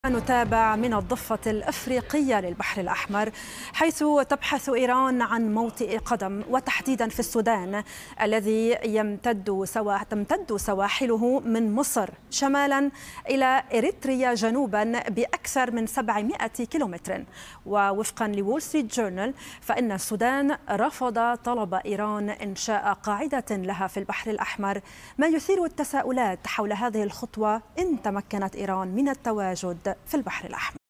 نتابع من الضفة الأفريقية للبحر الأحمر، حيث تبحث إيران عن موطئ قدم، وتحديدا في السودان الذي تمتد سواحله من مصر شمالا إلى إريتريا جنوبا بأكثر من 700 كيلومتر. ووفقا لول ستريت جورنال فإن السودان رفض طلب إيران إنشاء قاعدة لها في البحر الأحمر، ما يثير التساؤلات حول هذه الخطوة إن تمكنت إيران من التواجد في البحر الأحمر.